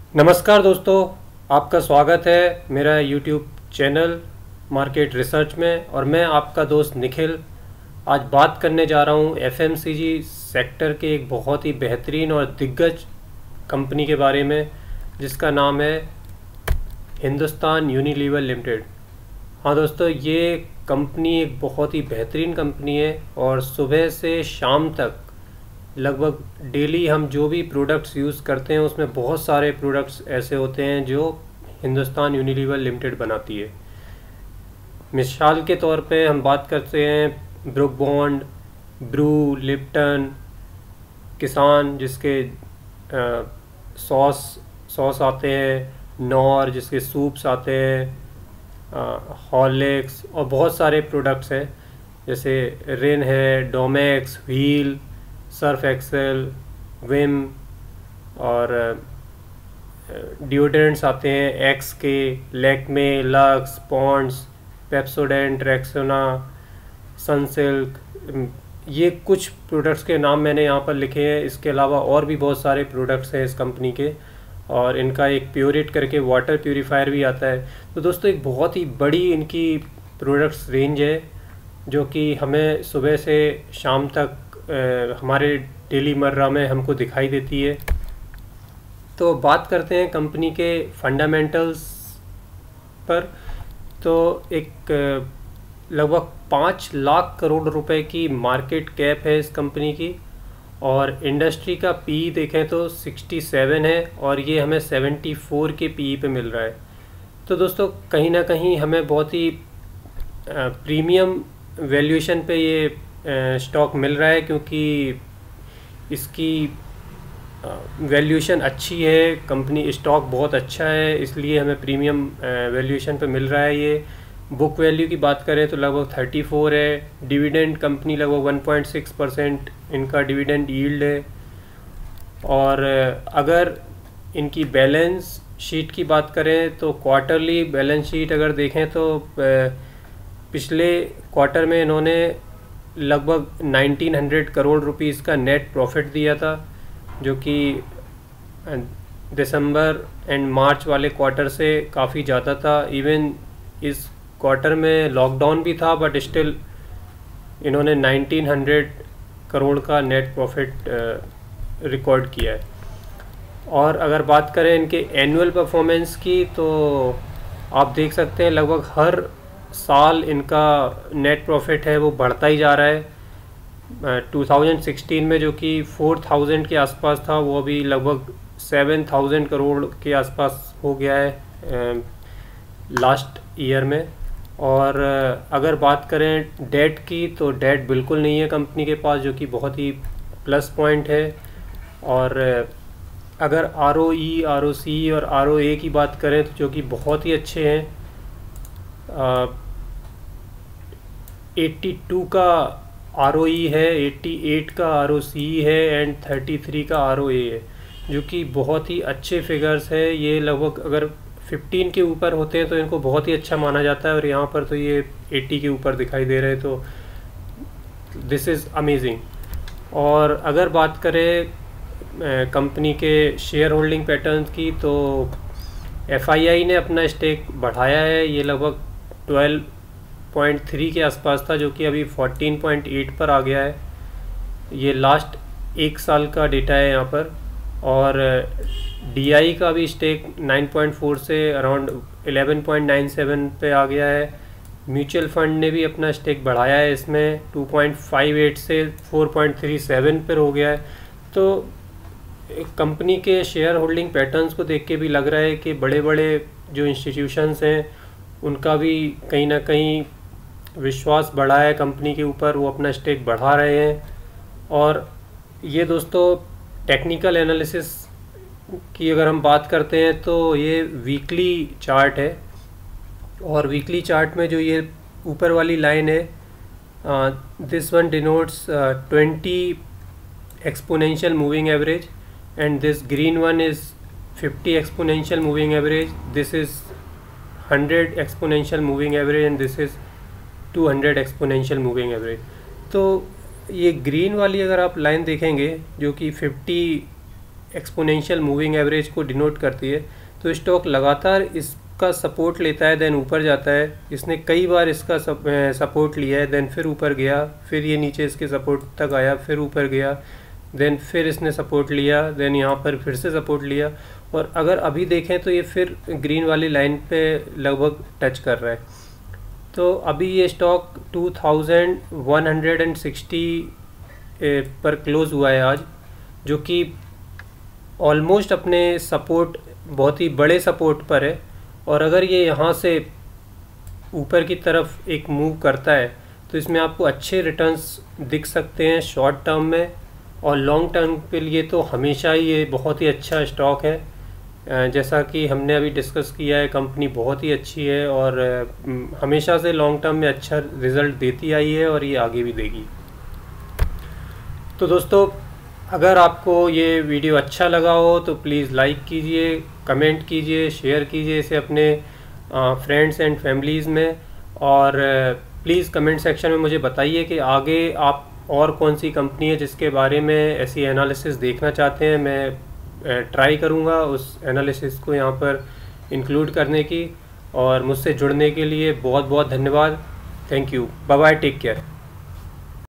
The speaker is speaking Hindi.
नमस्कार दोस्तों, आपका स्वागत है मेरा यूट्यूब चैनल मार्केट रिसर्च में। और मैं आपका दोस्त निखिल आज बात करने जा रहा हूँ एफएमसीजी सेक्टर के एक बहुत ही बेहतरीन और दिग्गज कंपनी के बारे में, जिसका नाम है हिंदुस्तान यूनिलीवर लिमिटेड। हाँ दोस्तों, ये कंपनी एक बहुत ही बेहतरीन कंपनी है और सुबह से शाम तक लगभग डेली हम जो भी प्रोडक्ट्स यूज़ करते हैं उसमें बहुत सारे प्रोडक्ट्स ऐसे होते हैं जो हिंदुस्तान यूनिलीवर लिमिटेड बनाती है। मिसाल के तौर पे हम बात करते हैं ब्रुक बॉन्ड, ब्रू, लिप्टन, किसान जिसके सॉस सॉस आते हैं, नॉर जिसके सूप्स आते हैं, हॉर्लिक्स और बहुत सारे प्रोडक्ट्स हैं जैसे रिन है, Domex, Wheel, Surf Excel, Vim और डिओड्रेंट्स आते हैं एक्स के, Lakme, Lux, Pond's, Pepsodent, Rexona, Sunsilk. ये कुछ प्रोडक्ट्स के नाम मैंने यहाँ पर लिखे हैं। इसके अलावा और भी बहुत सारे प्रोडक्ट्स हैं इस कंपनी के, और इनका एक प्योरिट करके वाटर प्यूरीफायर भी आता है। तो दोस्तों एक बहुत ही बड़ी इनकी प्रोडक्ट्स रेंज है जो कि हमें सुबह से शाम तक हमारे डेली मर्रा में हमको दिखाई देती है। तो बात करते हैं कंपनी के फंडामेंटल्स पर। तो एक लगभग 5 लाख करोड़ रुपए की मार्केट कैप है इस कंपनी की, और इंडस्ट्री का पी देखें तो 67 है और ये हमें 74 के पी पे मिल रहा है। तो दोस्तों कहीं ना कहीं हमें बहुत ही प्रीमियम वैल्यूएशन पे ये स्टॉक मिल रहा है, क्योंकि इसकी वैल्यूएशन अच्छी है, कंपनी स्टॉक बहुत अच्छा है, इसलिए हमें प्रीमियम वैल्यूएशन पे मिल रहा है। ये बुक वैल्यू की बात करें तो लगभग 34 है। डिविडेंड कंपनी लगभग 1.6% इनका डिविडेंड यील्ड है। और अगर इनकी बैलेंस शीट की बात करें तो क्वार्टरली बैलेंस शीट अगर देखें तो पिछले क्वार्टर में इन्होंने लगभग 1900 करोड़ रुपीस का नेट प्रॉफिट दिया था, जो कि दिसंबर एंड मार्च वाले क्वार्टर से काफ़ी ज़्यादा था। इवन इस क्वार्टर में लॉकडाउन भी था, बट स्टिल इन्होंने 1900 करोड़ का नेट प्रॉफिट रिकॉर्ड किया है। और अगर बात करें इनके एनुअल परफॉर्मेंस की तो आप देख सकते हैं लगभग हर साल इनका नेट प्रॉफिट है वो बढ़ता ही जा रहा है। 2016 में जो कि 4000 के आसपास था, वो अभी लगभग 7000 करोड़ के आसपास हो गया है लास्ट ईयर में। और अगर बात करें डेट की तो डेट बिल्कुल नहीं है कंपनी के पास, जो कि बहुत ही प्लस पॉइंट है। और अगर ROE, ROC और ROA की बात करें तो जो कि बहुत ही अच्छे हैं। 82 का ROE है, 88 का ROC है एंड 33 का ROA है, जो कि बहुत ही अच्छे फिगर्स है। ये लगभग अगर 15 के ऊपर होते हैं तो इनको बहुत ही अच्छा माना जाता है, और यहाँ पर तो ये 80 के ऊपर दिखाई दे रहे हैं, तो दिस इज़ अमेजिंग। और अगर बात करें कंपनी के शेयर होल्डिंग पैटर्न्स की तो FII ने अपना स्टेक बढ़ाया है। ये लगभग 12.3 के आसपास था, जो कि अभी 14.8 पर आ गया है। ये लास्ट एक साल का डेटा है यहाँ पर। और DI का भी स्टेक 9.4 से अराउंड 11.97 पे आ गया है। म्यूचुअल फंड ने भी अपना स्टेक बढ़ाया है, इसमें 2.58 से 4.37 पर हो गया है। तो कंपनी के शेयर होल्डिंग पैटर्न्स को देख के भी लग रहा है कि बड़े बड़े जो इंस्टीट्यूशंस हैं उनका भी कहीं ना कहीं विश्वास बढ़ा है कंपनी के ऊपर, वो अपना स्टेक बढ़ा रहे हैं। और ये दोस्तों टेक्निकल एनालिसिस की अगर हम बात करते हैं तो ये वीकली चार्ट है, और वीकली चार्ट में जो ये ऊपर वाली लाइन है, this one denotes 20 exponential moving average, and this green one is 50 exponential moving average, this is 100 exponential moving average, and this is 200 exponential moving average। तो ये ग्रीन वाली अगर आप लाइन देखेंगे जो कि 50 एक्सपोनेंशियल मूविंग एवरेज को डिनोट करती है। तो स्टॉक लगातार इसका सपोर्ट लेता है, देन ऊपर जाता है। इसने कई बार इसका सपोर्ट लिया है, देन फिर ऊपर गया, फिर ये नीचे इसके सपोर्ट तक आया, फिर ऊपर गया, देन फिर इसने सपोर्ट लिया, देन यहाँ पर फिर से सपोर्ट लिया, और अगर अभी देखें तो ये फिर ग्रीन वाली लाइन पे लगभग टच कर रहा है। तो अभी ये स्टॉक 2160 पर क्लोज़ हुआ है आज, जो कि ऑलमोस्ट अपने सपोर्ट, बहुत ही बड़े सपोर्ट पर है। और अगर ये यहाँ से ऊपर की तरफ एक मूव करता है तो इसमें आपको अच्छे रिटर्न्स दिख सकते हैं शॉर्ट टर्म में, और लॉन्ग टर्म के लिए तो हमेशा ही ये बहुत ही अच्छा स्टॉक है। जैसा कि हमने अभी डिस्कस किया है, कंपनी बहुत ही अच्छी है और हमेशा से लॉन्ग टर्म में अच्छा रिज़ल्ट देती आई है और ये आगे भी देगी। तो दोस्तों, अगर आपको ये वीडियो अच्छा लगा हो तो प्लीज़ लाइक कीजिए, कमेंट कीजिए, शेयर कीजिए इसे अपने फ्रेंड्स एंड फैमिलीज़ में, और प्लीज़ कमेंट सेक्शन में मुझे बताइए कि आगे आप और कौन सी कंपनी है जिसके बारे में ऐसी एनालिसिस देखना चाहते हैं। मैं ट्राई करूँगा उस एनालिसिस को यहाँ पर इंक्लूड करने की। और मुझसे जुड़ने के लिए बहुत बहुत धन्यवाद। Thank you. Bye bye, take care.